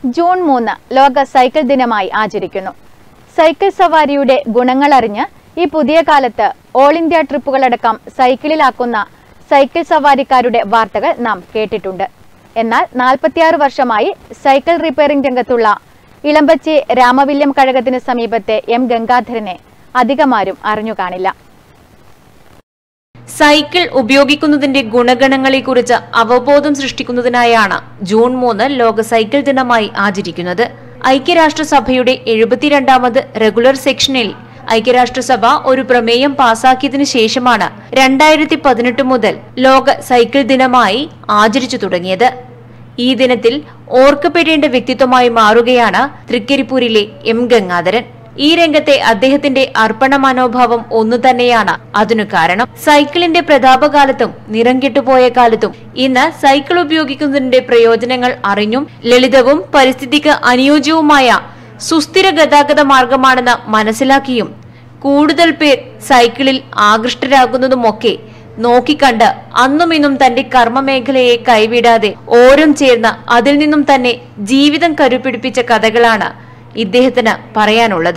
June 3 ലോക cycle ദിനമായി ആചരിക്കുന്നു. സൈക്കിൾ സവാരിയുടെ ഗുണങ്ങളറിഞ്ഞ് ഈ പുതിയ കാലത്ത് ഓൾ ഇന്ത്യ ട്രിപ്പുകളടക്കം സൈക്കിളിലാക്കുന്ന സൈക്കിൾ സവാരിക്കാരുടെ വാർത്തകൾ നാം കേട്ടിട്ടുണ്ട്. എന്നാൽ 46 വർഷമായി സൈക്കിൾ റിപ്പയറിംഗ് രംഗത്തുള്ള ഇളമ്പച്ചി രാമവില്യം കഴകത്തിന് സമീപത്തെ എം ഗംഗാധരനെ അധികമാരും അറിഞ്ഞു കാണില്ല. സൈക്കിൾ ഉപയോഗിക്കുന്നതിന്റെ ഗുണഗണങ്ങളെക്കുറിച്ച് അവബോധം സൃഷ്ടിക്കുന്നതിനായാണ് ജൂൺ 3 ലോക സൈക്കിൾ ദിനമായി ആചരിക്കുന്നത്. ഐക്യരാഷ്ട്രസഭയുടെ 72ാമത് റെഗുലർ സെക്ഷനിൽ ഐക്യരാഷ്ട്രസഭ ഒരു പ്രമേയം പാസാക്കിയതിനു ശേഷമാണ് 2018 മുതൽ ലോക സൈക്കിൾ ദിനമായി ആചരിച്ചു തുടങ്ങിയത്. ഈ ദിനത്തിൽ ഓർക്കപ്പെടേണ്ട വ്യക്തിത്വമായി മാറുകയാണ് തൃക്കരിപ്പൂരിലെ എം ഗംഗാധരൻ. ഈ രംഗത്തെ അദ്ദേഹത്തിന്റെ അർപ്പണ മനോഭാവം ഒന്നു തന്നെയാണ് അതിനു കാരണം. സൈക്കിളിന്റെ പ്രതാപകാലത്തും നിറം കെട്ടുപോയ കാലത്തും ഇന്ന് സൈക്കിൾ ഉപയോഗിക്കുന്നതിന്റെ പ്രയോജനങ്ങൾ അറിഞ്ഞും ലളിതവും പരിസ്ഥിതിക്ക് അനുയോജ്യവുമായ സുസ്ഥിര ഗതാഗത മാർഗമാണെന്ന് മനസ്സിലാക്കിയും കൂടുതൽ പേർ സൈക്കിളിൽ ആകൃഷ്ടരാകുന്നതുമൊക്കെ നോക്കിക്കണ്ട് അന്നും ഇന്നും തന്റെ കർമ്മമേഖലയെ കൈവിടാതെ ഓരം ചേർന്ന് അതിൽ നിന്നും തന്നെ ജീവിതം കരുപിടിപ്പിച്ച കഥകളാണ് ഇദ്ദേഹത്തിന് പറയാനുള്ളത്.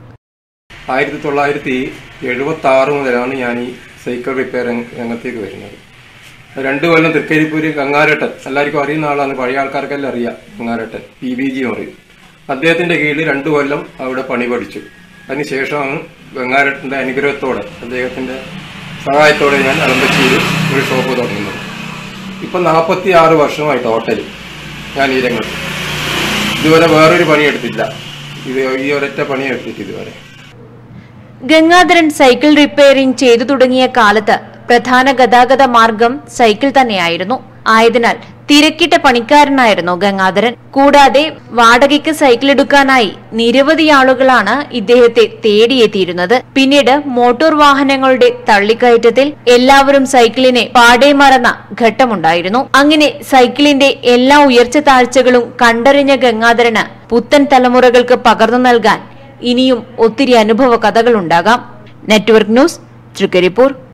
1976 മുതലാണ് ഞാൻ ഈ സൈക്കിൾ റിപ്പയർ രംഗത്തേക്ക് വരുന്നത്. 2 കൊല്ലം തൃക്കരിപ്പൂര് ഗംഗാരട്ടൻ, എല്ലാവർക്കും അറിയുന്ന ആളാണ്, പഴയ ആൾക്കാർക്കെല്ലാം അറിയാം. ഗംഗാരട്ടൻ PVG എന്ന് പറയും. അദ്ദേഹത്തിന്റെ കീഴിൽ 2 കൊല്ലം അവിടെ പണി പഠിച്ചു. അതിനുശേഷമാണ് ഗംഗാരട്ടന്റെ അനുഗ്രഹത്തോടെ അദ്ദേഹത്തിന്റെ സഹായത്തോടെ ഞാൻ അളമ്പച്ചിയിൽ ഒരു ഷോപ്പ് തുടങ്ങുന്നത്. ഇപ്പം 46 വർഷമായി ടോട്ടൽ ഞാൻ ഈ രംഗത്ത്. ഇതുവരെ വേറൊരു പണിയെടുത്തില്ല. ഈ ഒരൊറ്റ പണിയെടുത്തിട്ട് ഇതുവരെ. ഗംഗാധരൻ സൈക്കിൾ റിപ്പയറിംഗ് ചെയ്തു തുടങ്ങിയ കാലത്ത് പ്രധാന ഗതാഗത മാർഗം സൈക്കിൾ തന്നെയായിരുന്നു. ആയതിനാൽ തിരക്കിട്ട പണിക്കാരനായിരുന്നു ഗംഗാധരൻ. കൂടാതെ വാടകയ്ക്ക് സൈക്കിൾ എടുക്കാനായി നിരവധി ആളുകളാണ് ഇദ്ദേഹത്തെ തേടിയെത്തിയിരുന്നത്. പിന്നീട് മോട്ടോർ വാഹനങ്ങളുടെ തള്ളിക്കയറ്റത്തിൽ എല്ലാവരും സൈക്കിളിനെ പാടെ മറന്ന ഘട്ടമുണ്ടായിരുന്നു. അങ്ങനെ സൈക്കിളിന്റെ എല്ലാ ഉയർച്ച താഴ്ചകളും കണ്ടറിഞ്ഞ ഗംഗാധരന് പുത്തൻ തലമുറകൾക്ക് പകർന്നു നൽകാൻ ഇനിയും ഒത്തിരി അനുഭവ കഥകളുണ്ടാകാം. Network news, Trikaripur.